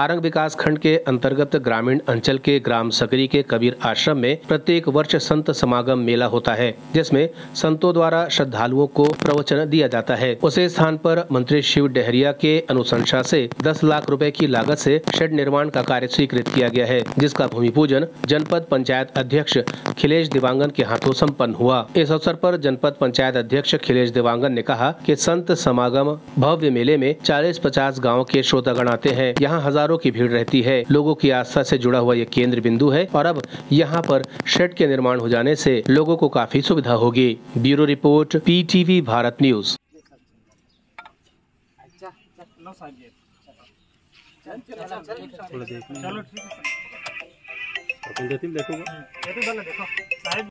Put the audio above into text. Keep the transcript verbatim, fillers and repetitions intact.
सारंग विकास खंड के अंतर्गत ग्रामीण अंचल के ग्राम सकरी के कबीर आश्रम में प्रत्येक वर्ष संत समागम मेला होता है, जिसमें संतों द्वारा श्रद्धालुओं को प्रवचन दिया जाता है। उसे स्थान पर मंत्री शिव डहरिया के अनुशंसा से दस लाख रुपए की लागत से शेड निर्माण का कार्य स्वीकृत किया गया है, जिसका भूमि पूजन जनपद पंचायत अध्यक्ष खिलेश दिवांगन के हाथों संपन्न हुआ। इस अवसर पर जनपद पंचायत अध्यक्ष खिलेश दिवांगन ने कहा कि संत समागम भव्य मेले में चालीस पचास गाँव के श्रोतागण आते हैं। यहाँ हजारों की भीड़ रहती है। लोगों की आस्था से जुड़ा हुआ ये केंद्र बिंदु है और अब यहाँ पर शेड के निर्माण हो जाने से लोगों को काफी सुविधा होगी। Bureau report, PTV Bharat news. चलो ठीक है।